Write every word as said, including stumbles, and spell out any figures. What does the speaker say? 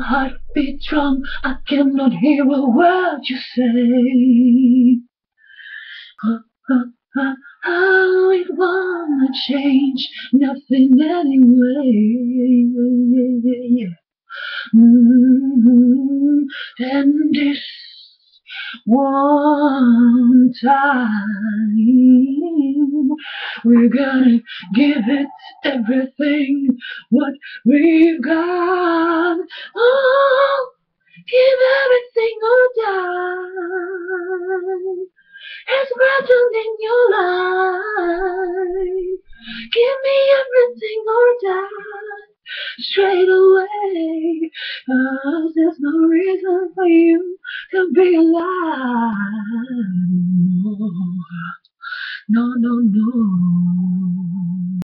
heart beats wrong, I cannot hear a word you say. Uh, uh, uh, how it wanna change, nothing anyway. Mm, and this one time, we're gonna give it everything what we've got. Oh, give everything or die. It's written in your life. Give me everything or die straight away. 'Cause there's no reason for you to be alive. No, no, no.